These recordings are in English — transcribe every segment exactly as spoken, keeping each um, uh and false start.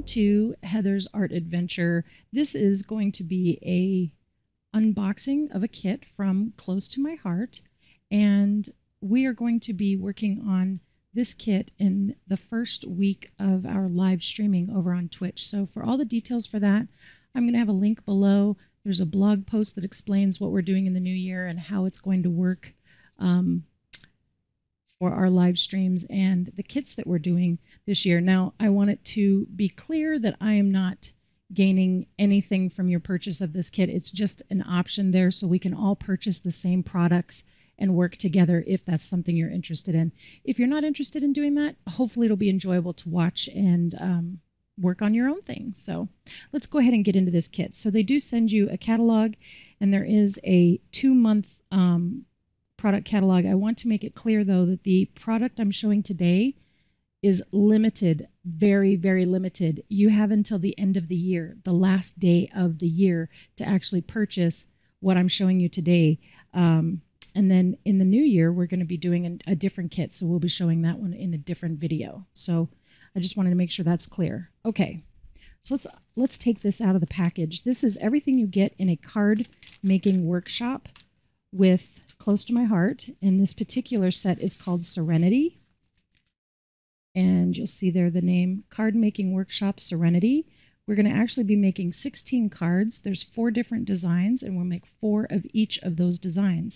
welcome to Heather's Art Adventure. This is going to be a unboxing of a kit from close to my heart, and we are going to be working on this kit in the first week of our live streaming over on Twitch. So for all the details for that, I'm going to have a link below. There's a blog post that explains what we're doing in the new year and how it's going to work um, for our live streams and the kits that we're doing this year. Now, I want it to be clear that I am not gaining anything from your purchase of this kit. It's just an option there so we can all purchase the same products and work together if that's something you're interested in. If you're not interested in doing that, hopefully it'll be enjoyable to watch and um, work on your own thing. So let's go ahead and get into this kit. So they do send you a catalog, and there is a two-month um, product catalog. I want to make it clear, though, that the product I'm showing today is limited, very, very limited. You have until the end of the year, the last day of the year, to actually purchase what I'm showing you today. Um, and then in the new year, we're going to be doing a, a different kit, so we'll be showing that one in a different video. So I just wanted to make sure that's clear. Okay, so let's let's take this out of the package. This is everything you get in a card making workshop with close to my heart, and this particular set is called Serenity. And you'll see there the name Card Making Workshop Serenity. We're going to actually be making sixteen cards. There's four different designs, and we'll make four of each of those designs.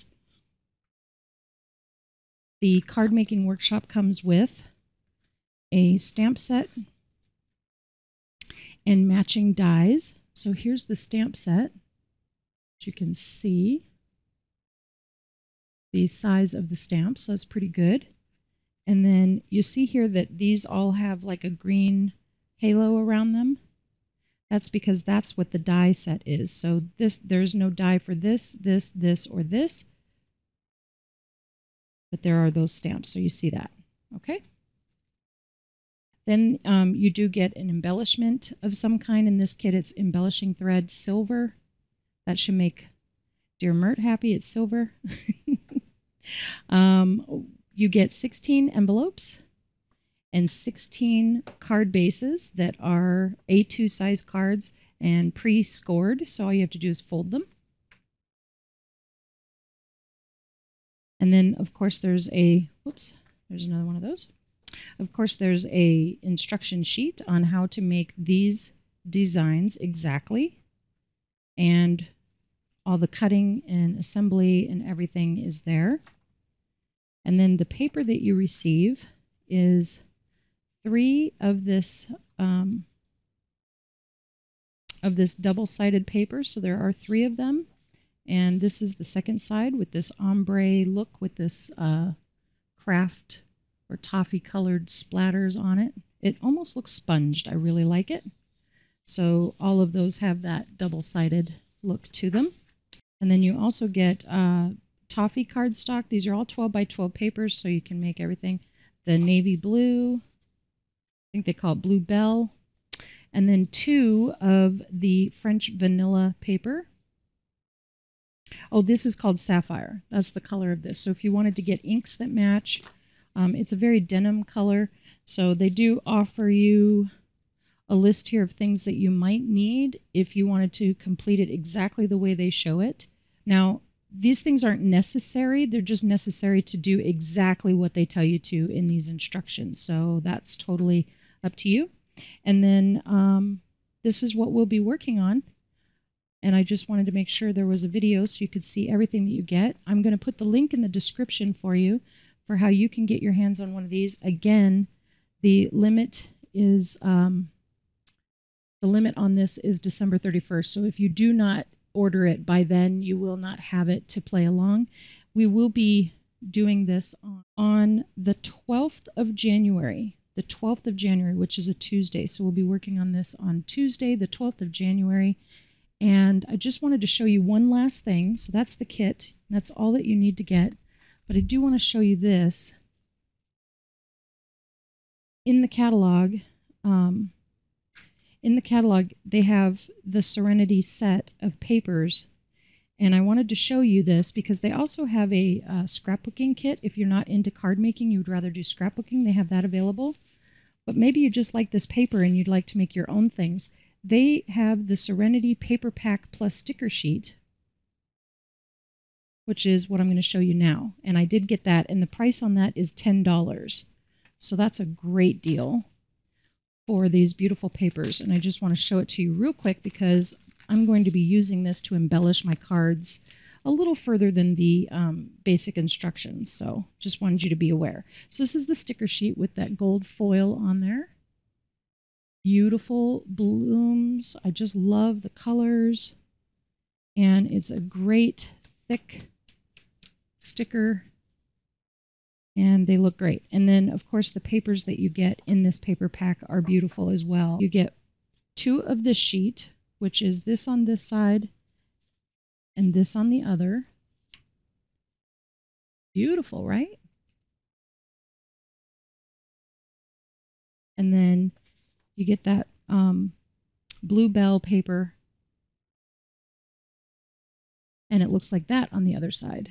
The Card Making Workshop comes with a stamp set and matching dies. So here's the stamp set. As you can see the size of the stamp, so that's pretty good. And then you see here that these all have like a green halo around them. That's because that's what the die set is. So this, there's no die for this, this, this, or this, but there are those stamps, so you see that. Okay. Then um, you do get an embellishment of some kind. In this kit, it's embellishing thread silver. That should make dear Mert happy. It's silver. um, you get sixteen envelopes and sixteen card bases that are A two size cards and pre-scored. So all you have to do is fold them. And then, of course, there's a, whoops, there's another one of those. Of course, there's a instruction sheet on how to make these designs exactly. And all the cutting and assembly and everything is there. And then the paper that you receive is three of this um, of this double-sided paper. So there are three of them. And this is the second side with this ombre look with this uh, Kraaft or toffee-colored splatters on it. It almost looks sponged. I really like it. So all of those have that double-sided look to them. And then you also get uh, toffee cardstock. These are all twelve by twelve papers, so you can make everything. The navy blue, I think they call it Blue Bell. And then two of the French vanilla paper. Oh, this is called Sapphire. That's the color of this. So if you wanted to get inks that match, um, it's a very denim color. So they do offer you a list here of things that you might need if you wanted to complete it exactly the way they show it. Now, these things aren't necessary. They're just necessary to do exactly what they tell you to in these instructions. So that's totally up to you. And then um, this is what we'll be working on. And I just wanted to make sure there was a video so you could see everything that you get. I'm going to put the link in the description for you for how you can get your hands on one of these. Again, the limit is um, the limit on this is December thirty-first. So if you do not order it by then, you will not have it to play along. We will be doing this on, on the twelfth of January. The twelfth of January, which is a Tuesday. So we'll be working on this on Tuesday, the twelfth of January. And I just wanted to show you one last thing. So that's the kit. That's all that you need to get. But I do want to show you this. In the catalog, um, in the catalog, they have the Serenity set of papers. And I wanted to show you this because they also have a uh, scrapbooking kit. If you're not into card making, you would rather do scrapbooking, they have that available. but maybe you just like this paper and you'd like to make your own things. They have the Serenity Paper Pack Plus sticker sheet, which is what I'm going to show you now. And I did get that, and the price on that is ten dollars. So that's a great deal for these beautiful papers. And I just want to show it to you real quick because I'm going to be using this to embellish my cards a little further than the um, basic instructions. So just wanted you to be aware. So this is the sticker sheet with that gold foil on there. Beautiful blooms. I just love the colors. And it's a great thick sticker. And they look great. And then, of course, the papers that you get in this paper pack are beautiful as well. You get two of this sheet, which is this on this side and this on the other. Beautiful, right? And then you get that um, bluebell paper, and it looks like that on the other side.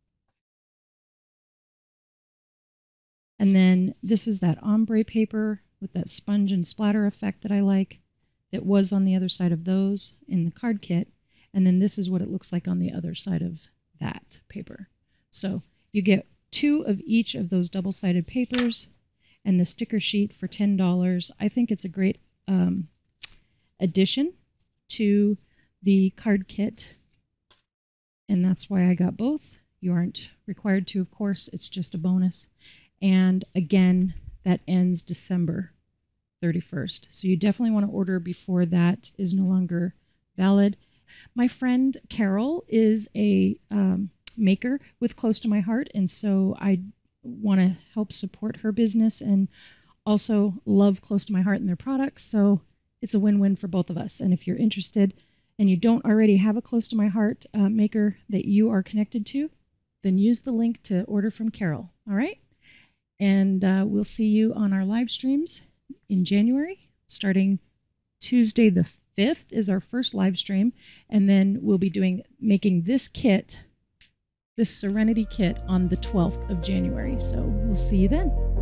And then this is that ombre paper with that sponge and splatter effect that I like, that was on the other side of those in the card kit. And then this is what it looks like on the other side of that paper. So you get two of each of those double-sided papers and the sticker sheet for ten dollars. I think it's a great um, addition to the card kit, and that's why I got both. You aren't required to, of course. It's just a bonus. And again, that ends December thirty-first. So you definitely want to order before that is no longer valid. My friend Carol is a um, maker with Close to My Heart, and so I want to help support her business and also love Close to My Heart and their products. So it's a win-win for both of us. And if you're interested and you don't already have a Close to My Heart uh, maker that you are connected to, then use the link to order from Carol. All right? And uh, we'll see you on our live streams in January, starting Tuesday the fifth is our first live stream, and then we'll be doing making this kit, this Serenity kit, on the twelfth of January. So we'll see you then.